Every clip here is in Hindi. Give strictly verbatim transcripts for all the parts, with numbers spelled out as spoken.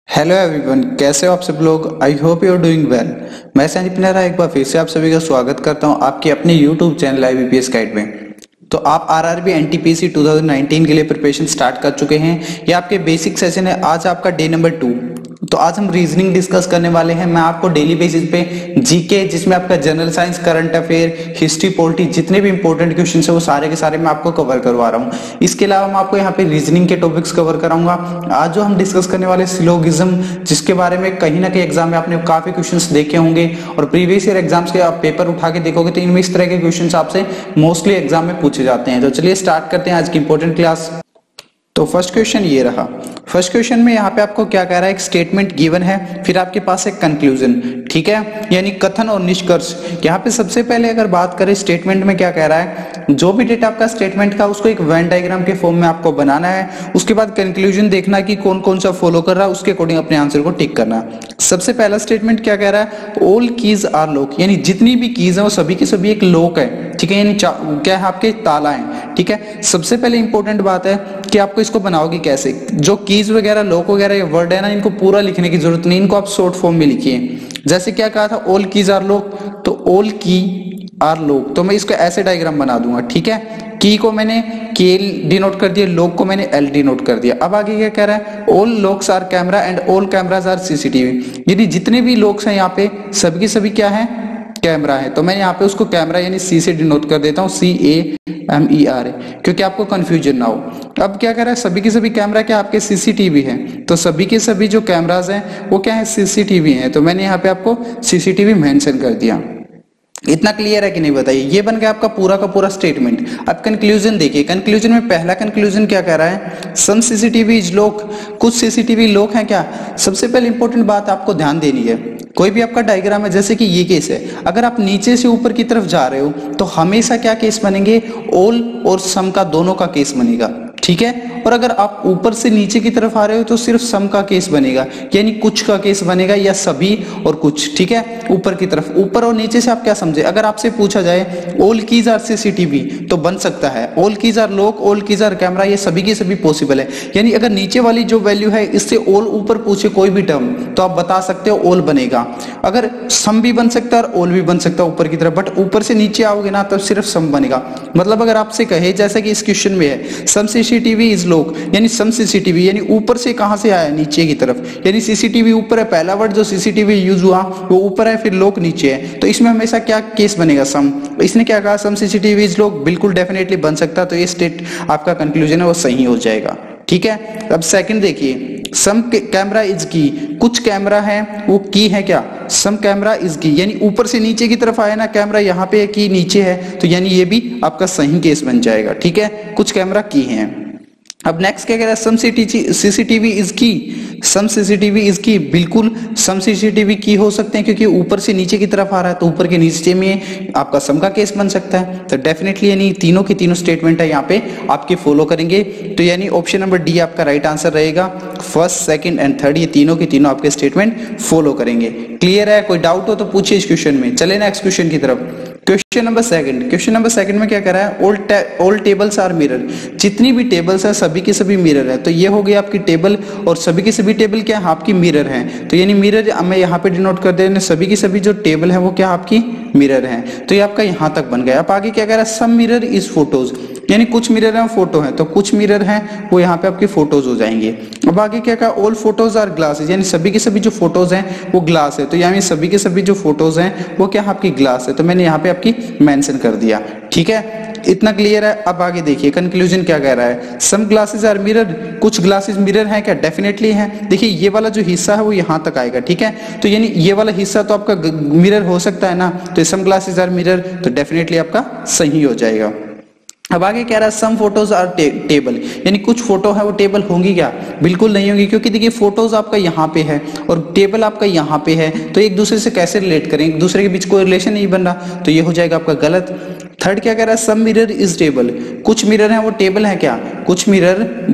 हेलो एवरीवन, कैसे हो आप सब लोग। I hope you are doing well. मैं संदीप नेहरा एक बार फिर से आप सभी का स्वागत करता हूं आपके अपने YouTube channel I B P S guide में। तो आप R R B N T P C दो हज़ार उन्नीस के लिए प्रिपरेशन स्टार्ट कर चुके हैं। ये आपके बेसिक सेशन है। आज आपका डे नंबर टू। तो आज हम रीजनिंग डिस्कस करने वाले हैं। मैं आपको डेली बेसिस पे जीके, जिसमें आपका general science, current affair, history, polity, जितने भी इंपॉर्टेंट क्वेश्चन है वो सारे के सारे मैं आपको कवर करवा रहा हूँ। इसके अलावा मैं आपको यहाँ पे रीजनिंग के टॉपिक्स कवर कराऊंगा। आज जो हम डिस्कस करने वाले सिलोगिज्म, जिसके बारे में कहीं ना कहीं एग्जाम में आपने काफी क्वेश्चन देखे होंगे और प्रीवियस ईयर एग्जाम्स के आप पेपर उठा के देखोगे तो इनमें इस तरह के क्वेश्चन आपसे मोस्टली एग्जाम में पूछे जाते हैं। तो चलिए स्टार्ट करते हैं आज की इंपॉर्टेंट क्लास। तो फर्स्ट क्वेश्चन ये रहा। फर्स्ट क्वेश्चन में यहाँ पे आपको क्या कह रहा है, एक स्टेटमेंट गिवन है, फिर आपके पास एक कंक्लूजन, ठीक है, यानी कथन और निष्कर्ष। यहाँ पे सबसे पहले अगर बात करें स्टेटमेंट में क्या कह रहा है, जो भी डेटा आपका स्टेटमेंट का उसको एक वेन डायग्राम के फॉर्म में आपको बनाना है। उसके बाद कंक्लूजन देखना कि कौन कौन सा फॉलो कर रहा है, उसके अकॉर्डिंग अपने आंसर को टिक करना। सबसे पहला स्टेटमेंट क्या कह रहा है, ऑल कीज आर लॉक, यानी जितनी भी कीज है वो सभी की सभी एक लॉक है, ठीक है, यानी क्या है, आपके ताला है, ठीक है। सबसे पहले इंपॉर्टेंट बात है कि आपको इसको बनाओगे कैसे। जो कीज वगैरह, लॉक वगैरह ये वर्ड है ना, इनको पूरा लिखने की जरूरत नहीं, इनको आप शॉर्ट फॉर्म में लिखिए। जैसे क्या कहा था, ऑल कीज आर लॉक, तो ऑल की आर लॉक, तो मैं इसको ऐसे डायग्राम बना दूंगा, ठीक है। की को मैंने के डिनोट कर दिया, लॉक को मैंने एल डिनोट कर दिया। अब आगे क्या कह रहा है, all locks are camera and all cameras are CCTV, यानी जितने भी लॉक्स हैं यहाँ पे सभी के सभी क्या है, कैमरा है। तो मैं यहाँ पे उसको कैमरा यानी सी से डिनोट कर देता हूँ, सी ए एम ई आर, क्योंकि आपको कंफ्यूजन ना हो। अब क्या कर रहा है, सभी के सभी कैमरा क्या आपके सीसीटीवी है, तो सभी के सभी जो कैमराज हैं वो क्या है, सीसीटीवी हैं। तो मैंने यहाँ पे आपको सीसीटीवी मेंशन कर दिया। इतना क्लियर है कि नहीं बताइए। ये बन गया आपका पूरा का पूरा स्टेटमेंट। अब कंक्लूजन देखिए। कंक्लूजन में पहला कंक्लूजन क्या कह रहा है, सम सीसीटीवी इज लॉक, कुछ सीसीटीवी लॉक है क्या। सबसे पहले इंपॉर्टेंट बात आपको ध्यान देनी है, कोई भी आपका डायग्राम है, जैसे कि ये केस है, अगर आप नीचे से ऊपर की तरफ जा रहे हो तो हमेशा क्या केस बनेंगे, ऑल और सम का दोनों का केस बनेगा, ठीक है। और अगर आप ऊपर से नीचे की तरफ आ रहे हो तो सिर्फ सम का केस बनेगा, यानी कुछ का केस बनेगा, या सभी और कुछ, ठीक है। ऊपर की तरफ, ऊपर और नीचे से आप क्या समझे, अगर आपसे पूछा जाए ऑल कीज आर सीसीटीवी तो बन सकता है, all keys are lock, all keys are camera, ये सभी के सभी पॉसिबल है। यानी अगर नीचे वाली जो वैल्यू है इससे ऑल ऊपर पूछे कोई भी टर्म तो आप बता सकते हो ऑल बनेगा। अगर सम भी बन सकता है और ऑल भी बन सकता है ऊपर की तरफ, बट ऊपर से नीचे आओगे ना तब सिर्फ सम बनेगा। मतलब अगर आपसे कहे, जैसे कि इस क्वेश्चन में है, सम सीसीटीवी इज लॉक, यानी सम सीसीटीवी यानी ऊपर से कहां से आया, नीचे की तरफ, यानी सीसीटीवी ऊपर है। पहला वर्ड जो सीसीटीवी यूज हुआ वो ऊपर है, फिर लॉक नीचे है, तो इसमें हमेशा क्या केस बनेगा, सम। इसने क्या कहा, सम सीसीटीवी इज लॉक, बिल्कुल डेफिनेटली बन सकता है। तो ये स्टेट आपका कंक्लूजन है वो सही हो जाएगा, ठीक है। अब सेकंड देखिए, सम कैमरा इज की, कुछ कैमरा है वो की है क्या, सम कैमरा इज की, यानी ऊपर से नीचे की तरफ आया ना कैमरा, यहाँ पे की नीचे है, तो यानी ये भी आपका सही केस बन जाएगा, ठीक है। कुछ कैमरा की है। अब नेक्स्ट क्या कह रहा है, सम सीसीटीवी इज की, सम सीसीटीवी इज की, बिल्कुल सम सीसीटीवी की हो सकते हैं, क्योंकि ऊपर से नीचे की तरफ आ रहा है तो ऊपर के नीचे में आपका सम का केस बन सकता है। तो डेफिनेटली यानी तीनों की तीनों स्टेटमेंट है यहाँ पे आपके फॉलो करेंगे। तो यानी ऑप्शन नंबर डी आपका राइट आंसर रहेगा। फर्स्ट, सेकंड एंड थर्ड, ये तीनों की तीनों आपके स्टेटमेंट फॉलो करेंगे। क्लियर है, कोई डाउट हो तो पूछिए इस क्वेश्चन में। चले नेक्स्ट क्वेश्चन की तरफ। Question number second. Question number second में क्या कह रहा है, all all tables are mirror, जितनी भी टेबल्स है सभी के सभी मिरर है। तो ये हो गई आपकी टेबल, और सभी की सभी टेबल क्या है, आपकी मिरर है। तो यानी मिरर मैं यहाँ पे डिनोट कर दे, सभी की सभी जो टेबल है वो क्या आपकी मिरर है। तो ये आपका यहाँ तक बन गया। अब आगे क्या कह रहा है, सम मिरर इज फोटोज, यानी कुछ मिरर है फोटो है, तो कुछ मिरर है वो यहाँ पे आपके फोटोज हो जाएंगे। अब आगे क्या कहा, ऑल फोटोज आर ग्लासेस, यानी सभी के सभी जो फोटोज हैं वो ग्लास है। तो यानी सभी के सभी जो फोटोज हैं वो क्या आपकी ग्लास है। तो मैंने यहाँ पे आपकी मेंशन कर दिया, ठीक है। इतना क्लियर है। अब आगे देखिए कंक्लूजन क्या कह रहा है, सम ग्लासेस आर मिरर, कुछ ग्लासेस मिरर हैं क्या, डेफिनेटली है। देखिए ये वाला जो हिस्सा है वो यहाँ तक आएगा, ठीक है। तो यानी ये वाला हिस्सा तो आपका मिरर हो सकता है ना, तो सम ग्लासेस आर मिरर, तो डेफिनेटली आपका सही हो जाएगा। अब आगे कह रहा है सम फोटोज आर टेबल, यानी कुछ फोटो है वो टेबल होंगी क्या, बिल्कुल नहीं होंगी, क्योंकि देखिए फोटोज आपका यहाँ पे है और टेबल आपका यहाँ पे है, तो एक दूसरे से कैसे रिलेट करें, एक दूसरे के बीच कोई रिलेशन नहीं बन रहा, तो ये हो जाएगा आपका गलत। थर्ड क्या कह रहा है, सम मिरर इज टेबल, कुछ मिरर है वो टेबल है क्या, कुछ मिरर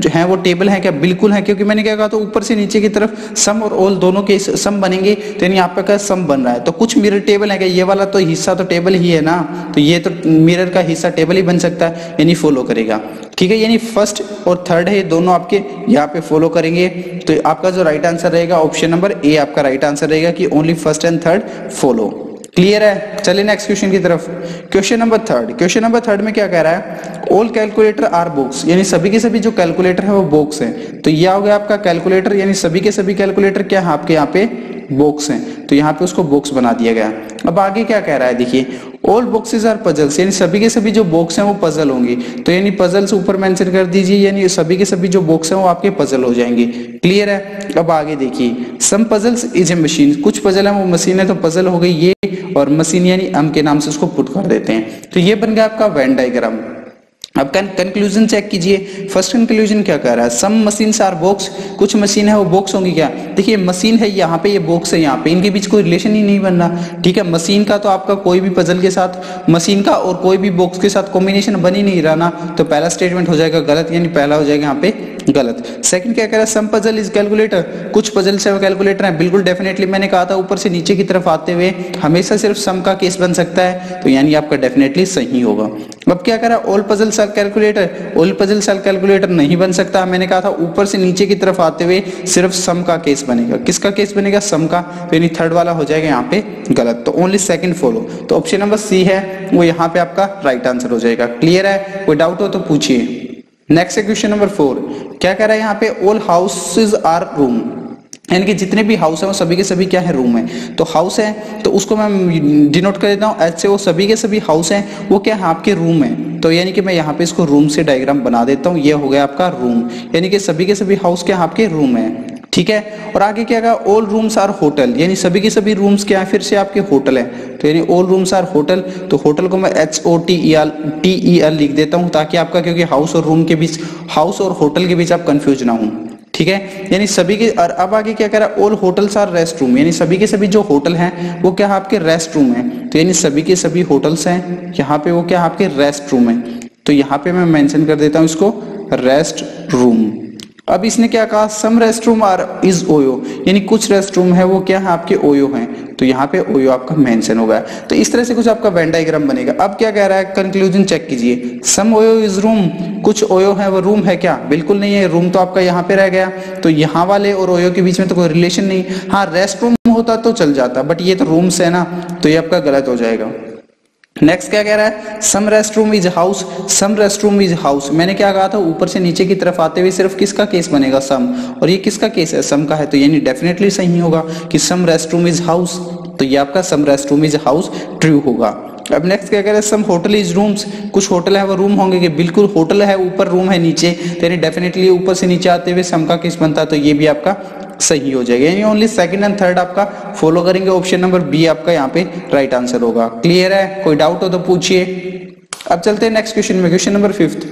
है वो टेबल है क्या? बिल्कुल है, क्योंकि मैंने क्या कहा था ऊपर से नीचे की तरफ सम और ऑल दोनों के सम बनेंगे, तो यानी यहाँ पे का सम बन रहा है। तो कुछ मिरर टेबल है क्या? ये वाला तो हिस्सा तो टेबल ही है ना, तो ये तो मिरर का हिस्सा टेबल ही बन सकता है, यानी फॉलो करेगा। ठीक है, यानी फर्स्ट और थर्ड है ये दोनों आपके यहाँ पे फॉलो करेंगे। तो आपका जो राइट आंसर रहेगा ऑप्शन नंबर ए आपका राइट आंसर रहेगा कि only first and third follow. Clear है? चलिए नेक्स्ट क्वेश्चन की तरफ। Question number third question number third में क्या कह रहा है? ऑल कैलकुलेटर आर बॉक्स, यानी सभी के सभी जो कैलकुलेटर है वो बॉक्स है। तो यह हो गया आपका कैलकुलेटर, यानी सभी के सभी कैलकुलेटर क्या है आपके यहाँ पे बॉक्स हैं, तो यहाँ पे उसको बॉक्स बना दिया गया। अब आगे क्या कह रहा है देखिए, ऑल बॉक्सेस आर पजल्स, यानी सभी के सभी जो बॉक्स हैं वो पजल होंगे। तो यानी पजल्स ऊपर मेंशन कर दीजिए, यानी सभी के सभी जो बॉक्स हैं वो आपके पजल हो जाएंगे। क्लियर है? अब आगे देखिए, some puzzles is a machine, कुछ पजल है वो मशीन है, तो पजल हो गई ये, और मशीन यानी अम के नाम से उसको पुट कर देते हैं। तो ये बन गया आपका वेन डायग्राम। अब कंक्लूजन चेक कीजिए। फर्स्ट कंक्लूजन क्या कह रहा है? सम मशीन्स आर बॉक्स, कुछ मशीन है वो बॉक्स होंगी क्या? देखिए मशीन है यहाँ पे, ये बॉक्स है यहाँ पे, इनके बीच कोई रिलेशन ही नहीं बन रहा। ठीक है, मशीन का तो आपका कोई भी पजल के साथ, मशीन का और कोई भी बॉक्स के साथ कॉम्बिनेशन बन ही नहीं रहा ना, तो पहला स्टेटमेंट हो जाएगा गलत, यानी पहला हो जाएगा यहाँ पे गलत। सेकंड क्या कह रहा है? सम पजल इज कैलकुलेटर, कुछ पजल से वो कैलकुलेटर है। बिल्कुल डेफिनेटली मैंने कहा था ऊपर से नीचे की तरफ आते हुए हमेशा सिर्फ सम का केस बन सकता है, तो यानी आपका डेफिनेटली सही होगा। अब क्या कह रहा है? All puzzles are calculator, all puzzles are calculator नहीं बन सकता। मैंने कहा था ऊपर से नीचे की तरफ आते हुए सिर्फ सम का केस बनेगा। किसका केस बनेगा? सम का, तो यानी थर्ड वाला हो जाएगा यहाँ पे गलत। तो ओनली सेकंड फॉलो, तो ऑप्शन नंबर सी है वो यहाँ पे आपका राइट आंसर हो जाएगा। क्लियर है? कोई डाउट हो तो पूछिए। नेक्स्ट है क्वेश्चन नंबर फोर। क्या कह रहा है यहाँ पे? ऑल हाउसेज आर रूम, यानी कि जितने भी हाउस है वो सभी के सभी क्या है? रूम है। तो हाउस है तो उसको मैं डिनोट कर देता हूँ एच से, वो सभी के सभी हाउस हैं वो क्या है? आपके रूम है। तो यानी कि मैं यहाँ पे इसको रूम से डायग्राम बना देता हूँ, ये हो गया आपका रूम, यानी कि सभी के सभी हाउस क्या आपके रूम है। ठीक है, और आगे क्या कहा? ऑल रूम्स आर होटल, यानी सभी के सभी रूम्स क्या है? फिर से आपके होटल है। तो यानी ऑल रूम्स आर होटल, तो होटल को मैं H O T E L T E L लिख देता हूँ, ताकि आपका, क्योंकि हाउस और रूम के बीच, हाउस और होटल के बीच आप कंफ्यूज ना हो। ठीक है, यानी सभी के, और अब आगे क्या कह रहा है? All hotels are rest room, यानी सभी के सभी जो होटल हैं वो क्या है? आपके रेस्ट रूम है। तो यानी सभी के सभी होटल्स हैं यहाँ पे वो क्या है? आपके रेस्ट रूम है। तो यहाँ पे मैं मेंशन कर देता हूँ इसको रेस्ट रूम। अब इसने क्या कहा? Some rest room are is OYO, यानी कुछ रेस्ट रूम है वो क्या है? आपके ओयो हैं। तो यहाँ पे ओयो आपका मेंशन होगा। तो इस तरह से कुछ आपका वेन डायग्राम बनेगा। अब क्या कह रहा है? कंक्लूजन चेक कीजिए। सम ओयो इज रूम, कुछ ओयो है वो रूम है क्या? बिल्कुल नहीं है, रूम तो आपका यहाँ पे रह गया। तो यहाँ वाले और ओयो के बीच में तो कोई रिलेशन नहीं। हाँ, रेस्ट रूम होता तो चल जाता, बट ये तो रूम्स है ना, तो ये आपका गलत हो जाएगा। नेक्स्ट क्या कह रहा है? Some rest room is house, some rest room is house. मैंने क्या कहा था? ऊपर से नीचे की तरफ आते हुए सिर्फ किसका केस बनेगा? सम, और ये किसका केस है? सम का है। तो यानी डेफिनेटली सही होगा कि some rest room is house, तो ये आपका some rest room is house true होगा। अब नेक्स्ट क्या कह रहा है? सम होटल इज रूम्स, कुछ होटल है वो रूम होंगे कि? बिल्कुल, होटल है ऊपर, रूम है नीचे, तो यानी डेफिनेटली ऊपर से नीचे आते हुए सम का केस बनता है, तो ये भी आपका सही हो जाएगा। यानी ओनली सेकंड एंड थर्ड आपका फॉलो करेंगे, ऑप्शन नंबर बी आपका यहाँ पे राइट आंसर होगा। क्लियर है? कोई डाउट हो तो पूछिए। अब चलते हैं नेक्स्ट क्वेश्चन में, क्वेश्चन नंबर फिफ्थ।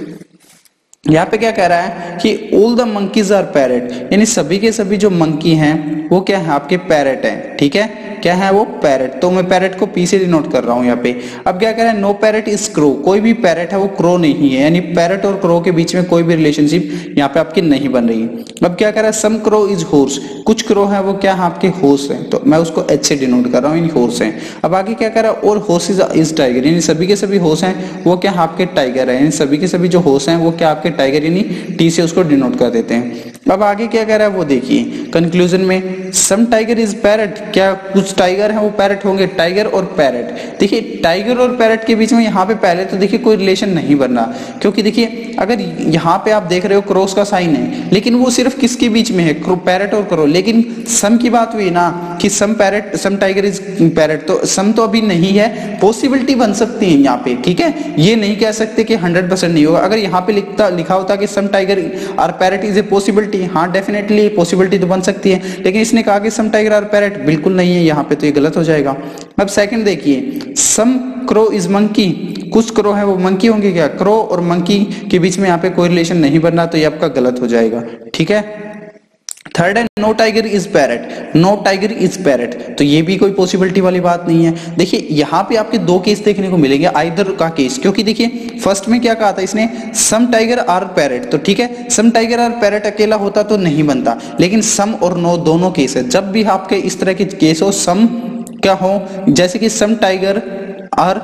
यहाँ पे क्या कह रहा है कि all the monkeys are parrot, यानी सभी के सभी जो मंकी हैं वो क्या है? आपके पैरेट हैं। ठीक है, क्या है वो? पैरेट। तो मैं पैरेट को पी से डिनोट कर रहा हूँ यहाँ पे। अब क्या कह रहा है? नो पैरेट इज क्रो, कोई भी पैरेट है वो क्रो नहीं है, यानी पैरेट और क्रो के बीच में कोई भी रिलेशनशिप यहाँ पे आपकी नहीं बन रही है। अब क्या कह रहा है? सम क्रो इज हॉर्स, कुछ क्रो है वो क्या है? आपके हॉर्स हैं, तो मैं उसको एच से डिनोट कर रहा हूँ, यानी हॉर्स हैं। अब आगे क्या कह रहा है? और हॉर्सेज इज टाइगर, यानी सभी के सभी हॉर्स हैं वो क्या है? आपके टाइगर है, यानी सभी के सभी जो हॉर्स हैं वो क्या आपके टाइगर, यानी टी से उसको डिनोट कर देते हैं। अब आगे क्या कह रहा है वो देखिए कंक्लूजन में, सम टाइगर इज पैरेट, क्या कुछ टाइगर है वो पैरेट होंगे? टाइगर और पैरेट, देखिए टाइगर और पैरेट के बीच में यहाँ पे पहले तो देखिए कोई रिलेशन नहीं बन रहा, क्योंकि देखिए अगर यहाँ पे आप देख रहे हो क्रॉस का साइन है, लेकिन वो सिर्फ किसके बीच में है? पैरेट और क्रो। लेकिन सम की बात हुई ना कि some parrot, some tiger is parrot, तो सम तो अभी नहीं है, पॉसिबिलिटी बन सकती है यहाँ पे। ठीक है, ये नहीं कह सकते कि हंड्रेड परसेंट नहीं होगा। अगर यहाँ पे लिखता लिखा होता कि some tiger are parrot is a possibility, हाँ डेफिनेटली पॉसिबिलिटी तो बन सकती है, लेकिन इसने कहा कि सम टाइगर आर पैरेट, बिल्कुल नहीं है यहाँ पे, तो ये गलत हो जाएगा। अब सेकंड देखिए, सम क्रो इज मंकी, कुछ क्रो है वो मंकी होंगे क्या? क्रो और मंकी के बीच में यहाँ पे कोई रिलेशन नहीं बनना, तो ये आपका गलत हो जाएगा। ठीक है, थर्ड है no tiger is parrot, no tiger is parrot, तो ये भी कोई पॉसिबिलिटी वाली बात नहीं है। देखिए यहाँ पे आपके दो केस देखने को मिलेंगे, आइदर का केस, क्योंकि देखिए फर्स्ट में क्या कहा था इसने, सम टाइगर आर पैरेट, तो ठीक है सम टाइगर आर पैरेट अकेला होता तो नहीं बनता, लेकिन सम और नो दोनों केस है। जब भी आपके इस तरह के केस हो, सम क्या हो, जैसे कि सम टाइगर आर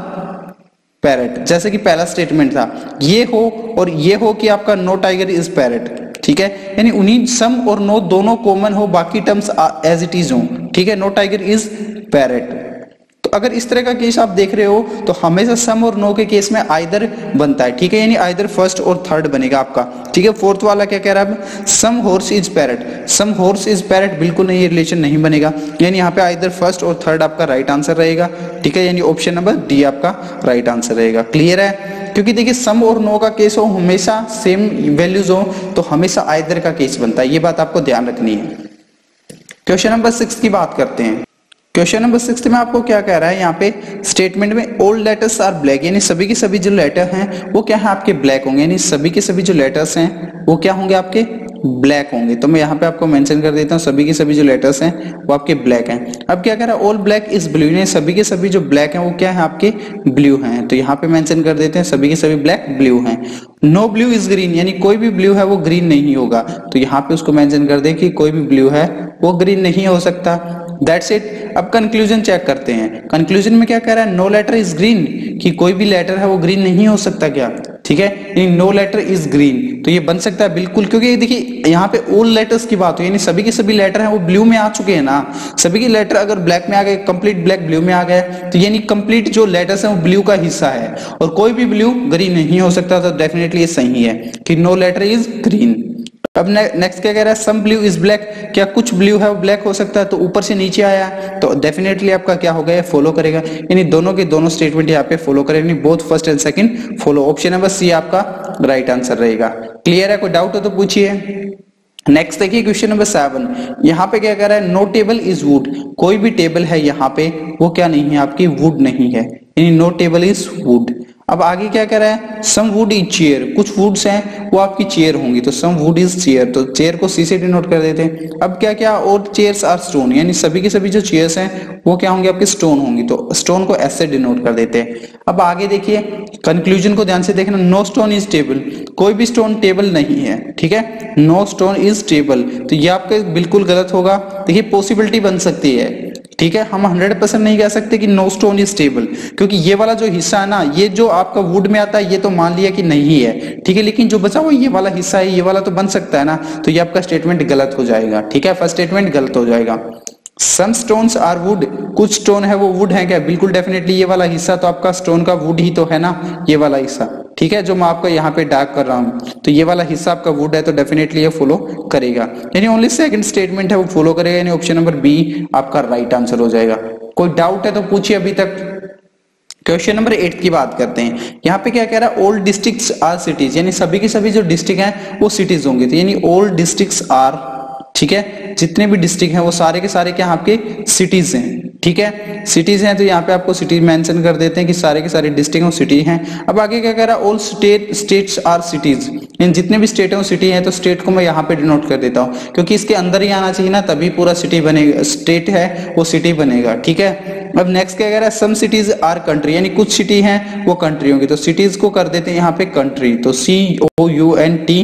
पैरेट, जैसे कि पहला स्टेटमेंट था, ये हो और ये हो कि आपका नो टाइगर इज पैरेट, ठीक है, यानी उन्हीं सम और नो दोनों कॉमन हो, बाकी टर्म्स एज इट इज हो, ठीक है, नो टाइगर इज पैरेट। तो अगर इस तरह का केस आप देख रहे हो तो हमेशा सम और नो के केस में आइदर बनता है, ठीक है, यानी आइदर फर्स्ट और थर्ड बनेगा आपका, ठीक है। फोर्थ वाला क्या कह रहा है, some horse is parrot, some horse is parrot, बिल्कुल नहीं, ये रिलेशन नहीं बनेगा, यानी यहाँ पे आइदर फर्स्ट और थर्ड आपका राइट आंसर रहेगा, ठीक है, यानी ऑप्शन नंबर डी आपका राइट आंसर रहेगा। क्लियर है, क्योंकि देखिए सम और नो का केस हो, हमेशा सेम वैल्यूज हो, तो हमेशा आइदर का केस बनता है, ये बात आपको ध्यान रखनी है। क्वेश्चन नंबर सिक्स की बात करते हैं। क्वेश्चन नंबर सिक्स में आपको क्या कह रहा है, यहाँ पे स्टेटमेंट में ऑल लेटर्स आर ब्लैक, यानी सभी के सभी जो लेटर हैं वो क्या है आपके ब्लैक होंगे, यानी सभी के सभी जो लेटर्स हैं वो क्या होंगे आपके ब्लैक होंगे। तो मैं यहाँ पे आपको मेंशन कर देता हूँ, सभी के सभी जो लेटर्स हैं वो आपके ब्लैक हैं। अब क्या कह रहा है, ऑल ब्लैक इज ब्लू, यानी सभी के सभी जो ब्लैक हैं वो क्या है आपके ब्लू हैं, तो यहाँ पे मेंशन कर देते हैं सभी के सभी ब्लैक ब्लू हैं। नो ब्लू इज ग्रीन, यानी कोई भी ब्लू है वो ग्रीन नहीं होगा, तो यहाँ पे उसको मेंशन कर दे कि कोई भी ब्लू है वो ग्रीन नहीं हो सकता। That's it. अब कंक्लूजन चेक करते हैं, कंक्लूजन में क्या कह रहा है, नो लेटर इज ग्रीन, कि कोई भी लेटर है वो ग्रीन नहीं हो सकता क्या, ठीक है, नो लेटर इज ग्रीन, तो ये बन सकता है बिल्कुल, क्योंकि देखिए यहाँ पे ऑल लेटर्स की बात हो, यानी सभी के सभी लेटर हैं वो ब्लू में आ चुके हैं ना, सभी के लेटर अगर ब्लैक में आ गए, कंप्लीट ब्लैक ब्लू में आ गए, तो यानी कंप्लीट जो लेटर्स हैं वो ब्लू का हिस्सा है, और कोई भी ब्लू ग्रीन नहीं हो सकता, तो डेफिनेटली ये सही है कि नो लेटर इज ग्रीन। अब नेक्स्ट क्या कह रहा है, सम ब्लू इज ब्लैक, क्या कुछ ब्लू है वो ब्लैक हो सकता है, तो ऊपर से नीचे आया तो डेफिनेटली आपका क्या हो गया, फॉलो करेगा, यानी दोनों के दोनों स्टेटमेंट यहाँ पे फॉलो करेंगे, both first and second follow. Option number C आपका राइट आंसर रहेगा। क्लियर है, कोई डाउट हो तो पूछिए। नेक्स्ट देखिए क्वेश्चन नंबर सेवन, यहाँ पे क्या कह रहा है, नो टेबल इज वुड, कोई भी टेबल है यहाँ पे वो क्या नहीं है आपकी वुड नहीं है, यानी नो टेबल इज वुड। अब आगे क्या कह रहा है, सम वुड इज चेयर, कुछ वुड्स हैं वो आपकी चेयर होंगी, तो सम वुड इज चेयर, तो चेयर को सी से डिनोट कर देते हैं। अब क्या क्या, और चेयर्स आर स्टोन, यानी सभी के सभी जो चेयर्स हैं वो क्या होंगे आपके स्टोन होंगी, तो स्टोन को ऐसे डिनोट कर देते हैं। अब आगे देखिए कंक्लूजन को ध्यान से देखना, नो स्टोन इज टेबल, कोई भी स्टोन टेबल नहीं है, ठीक है, नो स्टोन इज टेबल, तो ये आपका बिल्कुल गलत होगा। देखिए पॉसिबिलिटी बन सकती है, ठीक है, हम हंड्रेड परसेंट नहीं कह सकते कि नो स्टोन इज स्टेबल, क्योंकि ये वाला जो हिस्सा है ना, ये जो आपका वुड में आता है ये तो मान लिया कि नहीं है, ठीक है, लेकिन जो बचा हुआ ये वाला हिस्सा है, ये वाला तो बन सकता है ना, तो ये आपका स्टेटमेंट गलत हो जाएगा, ठीक है, फर्स्ट स्टेटमेंट गलत हो जाएगा। सम स्टोन्स आर वुड, कुछ स्टोन है वो वुड है क्या, बिल्कुल डेफिनेटली ये वाला हिस्सा तो आपका स्टोन का वुड ही तो है ना, ये वाला हिस्सा, ठीक है, जो मैं आपको यहाँ पे डार्क कर रहा हूँ, तो ये वाला हिस्सा आपका वुड है, तो डेफिनेटली ये फॉलो करेगा, यानी ओनली सेकंड स्टेटमेंट है वो फॉलो करेगा, यानी ऑप्शन नंबर बी आपका राइट आंसर हो जाएगा। कोई डाउट है तो पूछिए अभी तक। क्वेश्चन नंबर एट की बात करते हैं, यहाँ पे क्या कह रहा है, ऑल डिस्ट्रिक्ट्स आर सिटीज, यानी सभी के सभी जो डिस्ट्रिक्ट हैं वो सिटीज होंगे, तो यानी ऑल डिस्ट्रिक्ट्स आर, ठीक है, जितने भी डिस्ट्रिक्ट हैं वो सारे के सारे क्या आपके सिटीज हैं, ठीक है, सिटीज हैं, तो यहाँ पे आपको सिटी मेंशन कर देते हैं कि सारे के सारे डिस्ट्रिक्ट हैं सिटी हैं। अब आगे क्या कह रहा है, all state states are cities, यानी जितने भी स्टेट हैं वो सिटी हैं, तो स्टेट को मैं यहाँ पे डिनोट कर देता हूँ, क्योंकि इसके अंदर ही आना चाहिए ना, तभी पूरा सिटी बनेगा, स्टेट है वो सिटी बनेगा, ठीक है। अब नेक्स्ट क्या कह रहा है, सम सिटीज आर कंट्री, यानी कुछ सिटी हैं वो कंट्री होंगी, तो सिटीज को कर देते हैं यहाँ पे कंट्री, तो C O U N T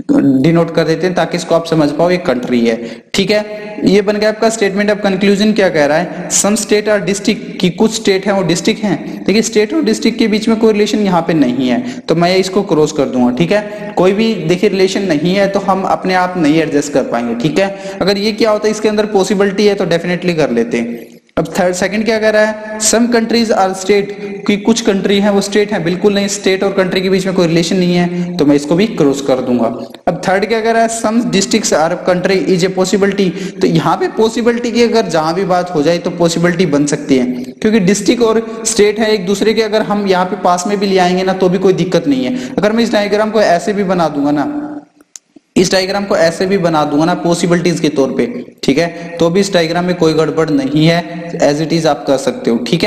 denote कर देते हैं ताकि इसको आप समझ पाओ ये कंट्री है, ठीक है, ये बन गया आपका स्टेटमेंट। अब कंक्लूजन क्या कह रहा है, सम स्टेट आर डिस्ट्रिक्ट, की कुछ स्टेट है वो डिस्ट्रिक्ट हैं, देखिए स्टेट और डिस्ट्रिक्ट के बीच में कोई रिलेशन यहाँ पे नहीं है, तो मैं इसको क्रॉस कर दूंगा, ठीक है, कोई भी देखिए रिलेशन नहीं है तो हम अपने आप नहीं एडजस्ट कर पाएंगे, ठीक है। अगर ये क्या होता है, इसके अंदर पॉसिबिलिटी है तो डेफिनेटली कर लेते हैं। अब थर्ड सेकंड क्या कह रहा है, सम कंट्रीज आर स्टेट, कि कुछ कंट्री है वो स्टेट है, बिल्कुल नहीं, स्टेट और कंट्री के बीच में कोई रिलेशन नहीं है, तो मैं इसको भी क्रॉस कर दूंगा। अब थर्ड क्या कह रहा है, some districts are country is a possibility, तो यहाँ पे पॉसिबिलिटी की अगर जहां भी बात हो जाए तो पॉसिबिलिटी बन सकती है, क्योंकि डिस्ट्रिक्ट और स्टेट है एक दूसरे के, अगर हम यहाँ पे पास में भी ले आएंगे ना तो भी कोई दिक्कत नहीं है। अगर मैं इस डायग्राम को ऐसे भी बना दूंगा ना, इस डायग्राम को ऐसे भी बना दूंगा ना पॉसिबिलिटीज के तौर पे, ठीक है, तो भी इस डायग्राम में कोई गड़बड़ नहीं है, एज इट इज आप कर सकते हो, ठीक है।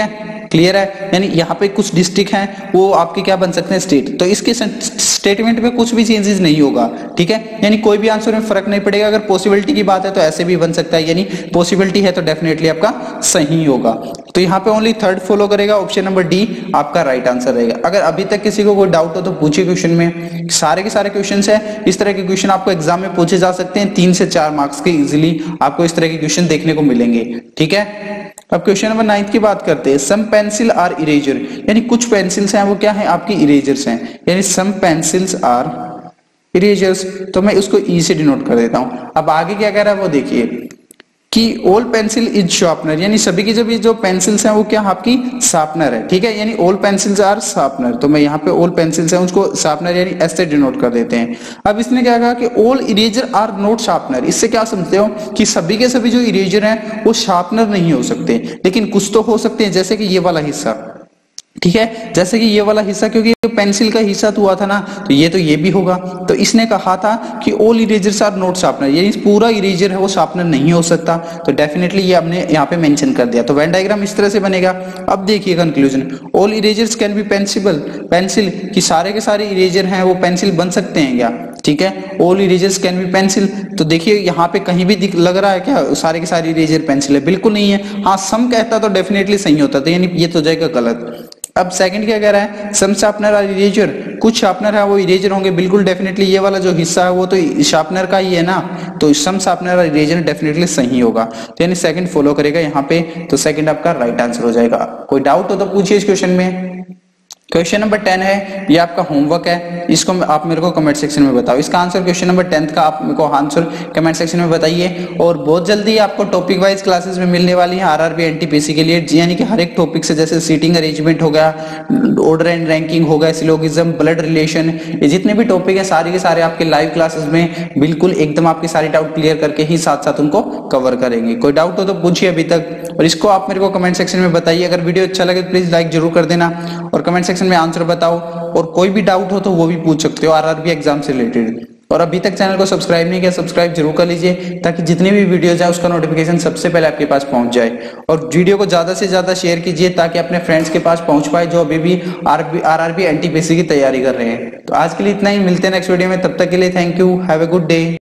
क्लियर है? यानी यहाँ पे कुछ डिस्ट्रिक्ट हैं वो आपके क्या बन सकते हैं, स्टेट। तो इसके स्टेटमेंट में कुछ भी चेंजेस नहीं होगा, ठीक है, यानी कोई भी आंसर में फर्क नहीं पड़ेगा। अगर पॉसिबिलिटी की बात है तो ऐसे भी बन सकता है, यानी पॉसिबिलिटी है तो डेफिनेटली आपका सही होगा। तो यहाँ पे ओनली थर्ड फॉलो करेगा, ऑप्शन नंबर डी आपका राइट आंसर रहेगा। अगर अभी तक किसी को कोई डाउट हो तो पूछिए क्वेश्चन में, सारे के सारे क्वेश्चन है इस तरह के क्वेश्चन आपको एग्जाम में पूछे जा सकते हैं, तीन से चार मार्क्स के इजीली आपको इस तरह के क्वेश्चन देखने को मिलेंगे, ठीक है। अब क्वेश्चन नंबर नाइन्थ की बात करते हैं। सम पेंसिल आर इरेजर, यानी कुछ पेंसिल्स हैं वो क्या है, आपकी इरेजर्स हैं, यानी सम पेंसिल्स आर इरेजर्स। तो मैं उसको ई से डिनोट कर देता हूं। अब आगे क्या कह रहा है वो देखिए कि ऑल पेंसिल इज शार्पनर, यानी सभी की सभी जो पेंसिल्स हैं वो क्या आपकी शार्पनर है, ठीक है, यानी ऑल पेंसिल्स आर शार्पनर। तो मैं यहाँ पे ऑल पेंसिल्स हैं उसको शार्पनर यानी एस से डिनोट कर देते हैं। अब इसने क्या कहा कि all eraser are not sharpener. इससे क्या समझते हो कि सभी के सभी जो इरेजर हैं वो शार्पनर नहीं हो सकते, लेकिन कुछ तो हो सकते हैं, जैसे कि ये वाला हिस्सा, ठीक है, जैसे कि ये वाला हिस्सा, क्योंकि पेंसिल का हिस्सा तो हुआ था ना, तो ये तो ये भी होगा। तो इसने कहा था कि all erasers are not sharpener, यानी पूरा इरेजर है वो शार्पनर नहीं हो सकता। तो डेफिनेटली ये हमने यहाँ पे मेंशन कर दिया। तो वेन डायग्राम इस तरह से बनेगा। अब देखिए conclusion, all erasers can be pencil, pencil की सारे के सारे इरेजर हैं वो पेंसिल बन सकते हैं क्या, ठीक है, all erasers can be pencil. तो देखिए यहाँ पे कहीं भी लग रहा है क्या सारे के सारे इरेजर पेंसिल है, बिल्कुल नहीं है। हाँ सम कहता तो डेफिनेटली सही होता, तो यानी ये तो जाएगा गलत। अब सेकंड क्या कह रहा है, सम शार्पनर और इरेजर, कुछ शार्पनर है वो इरेजर होंगे, बिल्कुल डेफिनेटली ये वाला जो हिस्सा है वो तो शार्पनर का ही है ना, तो some sharpener are eraser definitely सही होगा। तो यानी सेकंड फॉलो करेगा यहाँ पे, तो सेकंड आपका राइट आंसर हो जाएगा। कोई डाउट हो तो पूछिए इस क्वेश्चन में। क्वेश्चन नंबर टेन है, ये आपका होमवर्क है, इसको आप मेरे को कमेंट सेक्शन में बताओ। इसका आंसर क्वेश्चन नंबर टेंथ का आप मेरे को आंसर कमेंट सेक्शन में बताइए। और बहुत जल्दी आपको टॉपिक वाइज क्लासेस में मिलने वाली है आरआरबी एनटीपीसी के लिए, यानी कि हर एक टॉपिक से, जैसे सीटिंग अरेंजमेंट हो गया, ऑर्डर एंड रैंकिंग हो गया, सिलोगिज्म, ब्लड रिलेशन, ये जितने भी टॉपिक है सारे के सारे आपके लाइव क्लासेस में बिल्कुल एकदम आपके सारे डाउट क्लियर करके ही साथ साथ उनको कवर करेंगे। कोई डाउट हो तो पूछिए अभी तक, और इसको आप मेरे को कमेंट सेक्शन में बताइए। अगर वीडियो अच्छा लगे तो प्लीज लाइक जरूर कर देना और कमेंट सेक्शन में आंसर बताओ। और कोई भी डाउट हो तो वो भी पूछ सकते हो आरआरबी एग्जाम से रिलेटेड। और अभी तक चैनल को सब्सक्राइब नहीं किया, सब्सक्राइब जरूर कर लीजिए, ताकि जितनी भी वीडियोज है उसका नोटिफिकेशन सबसे पहले आपके पास पहुंच जाए। और वीडियो को ज्यादा से ज्यादा शेयर कीजिए ताकि अपने फ्रेंड्स के पास पहुंच पाए जो अभी भी आरआरबी एनटीपीसी की तैयारी कर रहे हैं। तो आज के लिए इतना ही, मिलते हैं नेक्स्ट वीडियो में, तब तक के लिए thank you, have a good day.